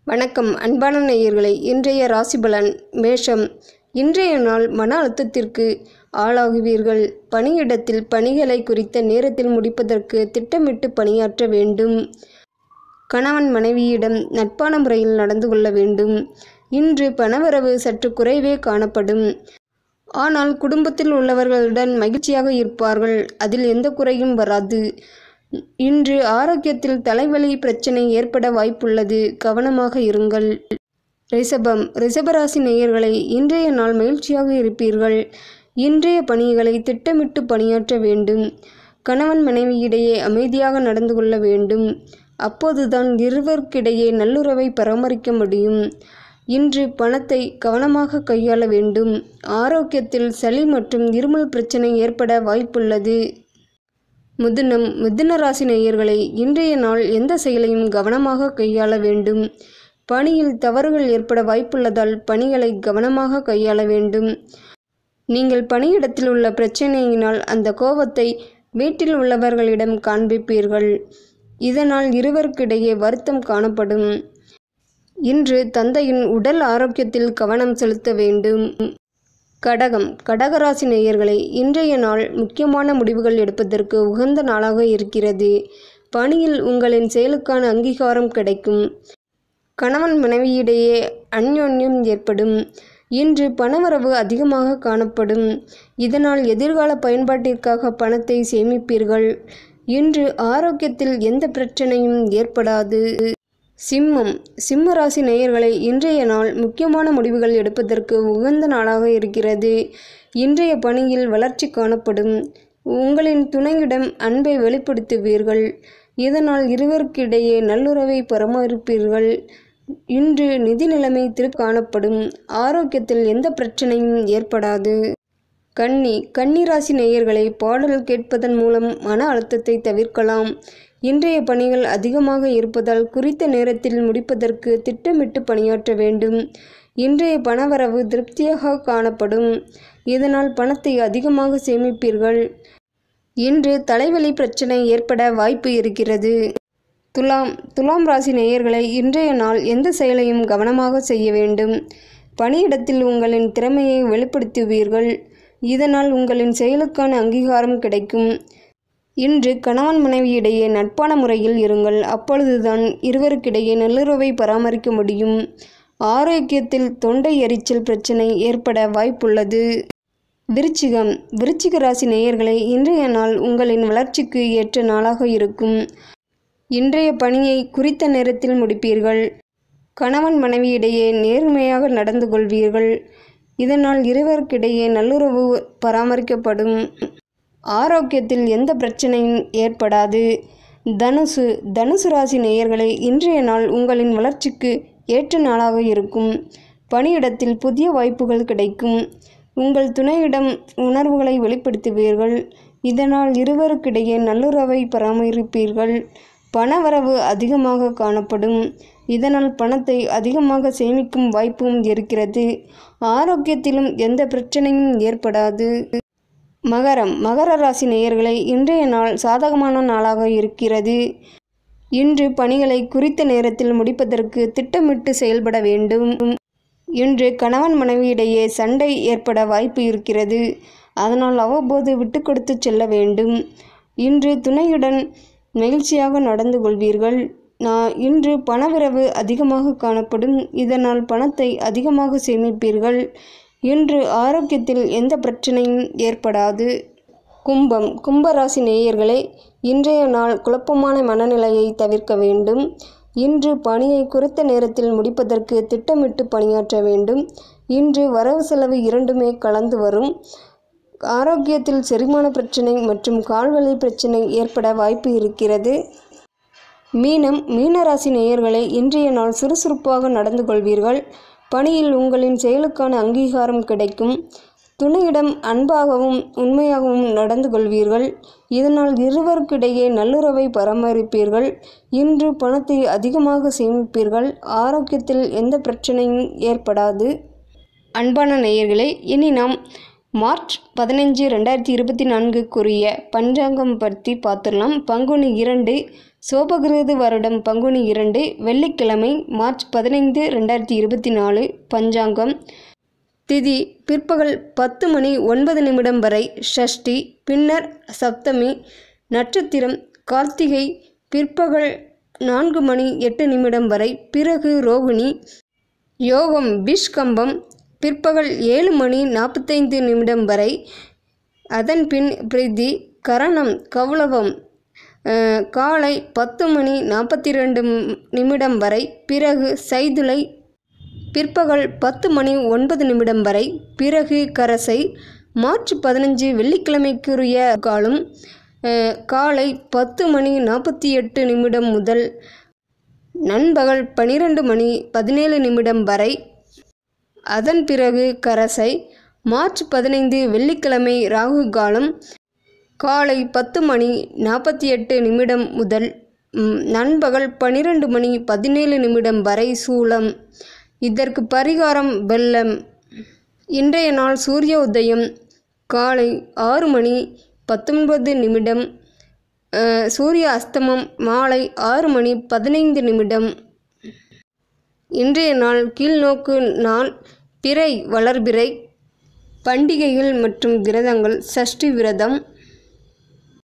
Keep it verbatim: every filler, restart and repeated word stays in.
வணக்கம் அன்பான நேயர்களே, இன்றைய ராசி பலன் மேஷம். இன்றைய நாள் மன அழுத்தத்திற்கு ஆளாகுவீர்கள். பணியிடத்தில் பணிகளை குறித்த நேரத்தில் முடிப்பதற்கு திட்டமிட்டு பணியாற்ற வேண்டும். கணவன் மனைவியிடம் நட்பான முறையில் நடந்து கொள்ள வேண்டும். இன்று பணவரவு சற்று குறைவே காணப்படும். ஆனால் குடும்பத்தில் உள்ளவர்களுடன் மகிழ்ச்சியாக இருப்பார்கள். அதில் எந்த குறையும் வராது. இன்று ஆரோக்கியத்தில் தலைவலி பிரச்சனை ஏற்பட வாய்ப்புள்ளது. கவனமாக இருங்கள். ரிஷபம். ரிஷபராசி நேயர்களை, இன்றைய நாள் மகிழ்ச்சியாக இருப்பீர்கள். இன்றைய பணிகளை திட்டமிட்டு பணியாற்ற வேண்டும். கணவன் மனைவியிடையே அமைதியாக நடந்து கொள்ள வேண்டும். அப்போதுதான் இருவருக்கிடையே நல்லுறவை பராமரிக்க முடியும். இன்று பணத்தை கவனமாக கையாள வேண்டும். ஆரோக்கியத்தில் சளி மற்றும் இருமல் பிரச்சனை ஏற்பட வாய்ப்புள்ளது. மிதுனம். மிதுன ராசி நேயர்களை, இன்றைய நாள் எந்த செயலையும் கவனமாக கையாள வேண்டும். பணியில் தவறுகள் ஏற்பட வாய்ப்புள்ளதால் பணிகளை கவனமாக கையாள வேண்டும். நீங்கள் பணியிடத்தில் உள்ள பிரச்சனையினால் அந்த கோபத்தை வீட்டில் உள்ளவர்களிடம் காண்பிப்பீர்கள். இதனால் இருவருக்கிடையே வருத்தம் காணப்படும். இன்று தந்தையின் உடல் ஆரோக்கியத்தில் கவனம் செலுத்த வேண்டும். கடகம். கடகராசி நேயர்களை, இன்றைய நாள் முக்கியமான முடிவுகள் எடுப்பதற்கு உகந்த நாளாக இருக்கிறது. பணியில் உங்களின் செயலுக்கான அங்கீகாரம் கிடைக்கும். கணவன் மனைவியிடையே அந்யோன்யம் ஏற்படும். இன்று பணவரவு அதிகமாக காணப்படும். இதனால் எதிர்கால பயன்பாட்டிற்காக பணத்தை சேமிப்பீர்கள். இன்று ஆரோக்கியத்தில் எந்த பிரச்சனையும் ஏற்படாது. சிம்மம். சிம்ம ராசி நேயர்களை, இன்றைய நாள் முக்கியமான முடிவுகள் எடுப்பதற்கு உகந்த நாளாக இருக்கிறது. இன்றைய பணியில் வளர்ச்சி காணப்படும். உங்களின் துணையிடம் அன்பை வெளிப்படுத்துவீர்கள். இதனால் இருவருக்கிடையே நல்லுறவை பராமரிப்பீர்கள். இன்று நிதி நிலைமை திருப்தி காணப்படும். ஆரோக்கியத்தில் எந்த பிரச்சனையும் ஏற்படாது. கன்னி. கன்னி ராசி நேயர்களை, பாடல் கேட்பதன் மூலம் மன அழுத்தத்தை தவிர்க்கலாம். இன்றைய பணிகள் அதிகமாக இருப்பதால் குறித்த நேரத்தில் முடிப்பதற்கு திட்டமிட்டு பணியாற்ற வேண்டும். இன்றைய பணவரவு திருப்தியாக காணப்படும். இதனால் பணத்தை அதிகமாக சேமிப்பீர்கள். இன்று தலைவலி பிரச்சனை ஏற்பட வாய்ப்பு இருக்கிறது. துலாம். துலாம் ராசி நேயர்களை, இன்றைய நாள் எந்த செயலையும் கவனமாக செய்ய வேண்டும். பணியிடத்தில் உங்களின் திறமையை வெளிப்படுத்துவீர்கள். இதனால் உங்களின் செயலுக்கான அங்கீகாரம் கிடைக்கும். இன்று கணவன் மனைவியிடையே நட்பான முறையில் இருங்கள். அப்பொழுதுதான் இருவருக்கிடையே நல்லுறவை பராமரிக்க முடியும். ஆரோக்கியத்தில் தொண்டை எரிச்சல் பிரச்சனை ஏற்பட வாய்ப்புள்ளது. விருச்சிகம். விருச்சிக ராசி நேயர்களை, இன்றைய நாள் உங்களின் வளர்ச்சிக்கு ஏற்ற நாளாக இருக்கும். இன்றைய பணியை குறித்த நேரத்தில் முடிப்பீர்கள். கணவன் மனைவியிடையே நேர்மையாக நடந்து கொள்வீர்கள். இதனால் இருவருக்கிடையே நல்லுறவு பராமரிக்கப்படும். ஆரோக்கியத்தில் எந்த பிரச்சனையும் ஏற்படாது. தனுசு. தனுசு ராசி நேயர்களை, இன்றைய நாள் உங்களின் வளர்ச்சிக்கு ஏற்ற நாளாக இருக்கும். பணியிடத்தில் புதிய வாய்ப்புகள் கிடைக்கும். உங்கள் துணையிடம் உணர்வுகளை வெளிப்படுத்துவீர்கள். இதனால் இருவருக்கிடையே நல்லுறவை பராமரிப்பீர்கள். பணவரவு அதிகமாக காணப்படும். இதனால் பணத்தை அதிகமாக சேமிக்கும் வாய்ப்பும் இருக்கிறது. ஆரோக்கியத்திலும் எந்த பிரச்சனையும் ஏற்படாது. மகரம். மகர ராசி நேயர்களை, இன்றைய நாள் சாதகமான நாளாக இருக்கிறது. இன்று பணிகளை குறித்த நேரத்தில் முடிப்பதற்கு திட்டமிட்டு செயல்பட வேண்டும். இன்று கணவன் மனைவியிடையே சண்டை ஏற்பட வாய்ப்பு இருக்கிறது. அதனால் அவ்வப்போது விட்டு கொடுத்து செல்ல வேண்டும். இன்று துணையுடன் மகிழ்ச்சியாக நடந்து கொள்வீர்கள். நான் இன்று பணவரவு அதிகமாக காணப்படும். இதனால் பணத்தை அதிகமாக சேமிப்பீர்கள். இன்று ஆரோக்கியத்தில் எந்த பிரச்சனையும் ஏற்படாது. கும்பம். கும்பராசி நேயர்களே, இன்றைய நாள் குழப்பமான மனநிலையை தவிர்க்க வேண்டும். இன்று பணியை குறித்த நேரத்தில் முடிப்பதற்கு திட்டமிட்டு பணியாற்ற வேண்டும். இன்று வரவு செலவு இரண்டுமே கலந்து வரும். ஆரோக்கியத்தில் செரிமான பிரச்சனை மற்றும் கால்வலி பிரச்சனை ஏற்பட வாய்ப்பு இருக்கிறது. மீனம். மீனராசி நேயர்களை, இன்றைய நாள் சுறுசுறுப்பாக நடந்து கொள்வீர்கள். பணியில் உங்களின் செயலுக்கான அங்கீகாரம் கிடைக்கும். துணையிடம் அன்பாகவும் உண்மையாகவும் நடந்து கொள்வீர்கள். இதனால் இருவருக்கிடையே நல்லுறவை பராமரிப்பீர்கள். இன்று பணத்தை அதிகமாக சேமிப்பீர்கள். ஆரோக்கியத்தில் எந்த பிரச்சனையும் ஏற்படாது. அன்பான நேயர்களே, இனி நாம் மார்ச் பதினஞ்சு ரெண்டாயிரத்தி இருபத்தி நான்குக்குரிய பஞ்சாங்கம் பற்றி பார்த்துடலாம். பங்குனி இரண்டு சோபகிருது வருடம் பங்குனி இரண்டு வெள்ளிக்கிழமை மார்ச் பதினைந்து ரெண்டாயிரத்தி இருபத்தி நாலு. பஞ்சாங்கம் திதி பிற்பகல் பத்து மணி ஒன்பது நிமிடம் வரை ஷஷ்டி, பின்னர் சப்தமி. நட்சத்திரம் கார்த்திகை, பிற்பகல் நான்கு மணி எட்டு நிமிடம் வரை, பிறகு ரோகிணி. யோகம் பிஷ்கம்பம் பிற்பகல் ஏழு மணி நாற்பத்தைந்து நிமிடம் வரை, அதன்பின் பிரீதி. கரணம் கௌளவம் காலை பத்து மணி நாற்பத்தி ரெண்டு நிமிடம் வரை, பிறகு சைதுளை பிற்பகல் பத்து மணி ஒன்பது நிமிடம் வரை, பிறகு கரசை. மார்ச் பதினஞ்சு வெள்ளிக்கிழமைக்குரிய காலம் காலை பத்து மணி நாற்பத்தி எட்டு நிமிடம் முதல் நண்பகல் பன்னிரெண்டு மணி பதினேழு நிமிடம் வரை, அதன் பிறகு கரசை. மார்ச் பதினைந்து வெள்ளிக்கிழமை ராகு காலம் காலை பத்து மணி நாற்பத்தி எட்டு நிமிடம் முதல் நண்பகல் பன்னிரெண்டு மணி பதினேழு நிமிடம் வரை சூலம். இதற்கு பரிகாரம் வெள்ளம். இன்றைய நாள் சூரிய உதயம் காலை ஆறு மணி பத்தொன்பது நிமிடம், சூரிய அஸ்தமம் மாலை ஆறு மணி பதினைந்து நிமிடம். இன்றைய நாள் கீழ்நோக்கு நாள். பிறை வளர்பிறை. பண்டிகைகள் மற்றும் விரதங்கள். சஷ்டி விரதம்,